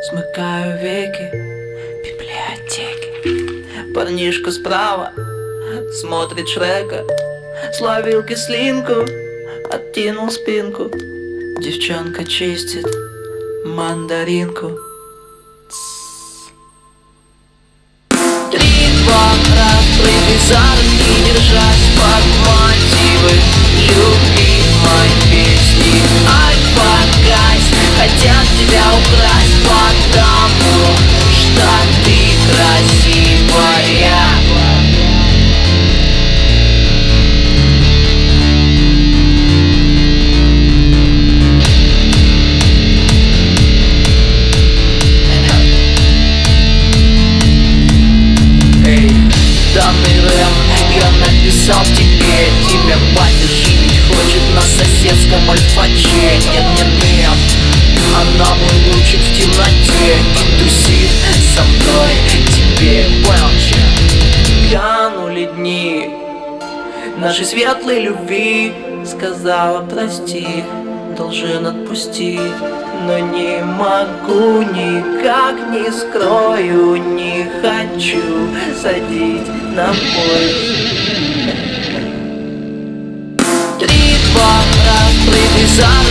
Смыкаю веки библиотеки. Парнишка справа смотрит Шрека, словил кислинку, откинул спинку. Девчонка чистит мандаринку. 3, 2, раз, прыгай за руки, держась под мотивы любимой песни. Альфа, гайс, хотят тебя украсть, потому что ты красивая. Данный рэп я написал тебе. Тебя батя жить хочет на соседском альфаче. Нет, она мой лучик в темноте. И тусит со мной, тебе понял, че? Канули дни нашей светлой любви. Сказала прости, должен отпустить, но не могу, никак не скрою, не хочу садить на поезд. 3, 2, раз, прыгай за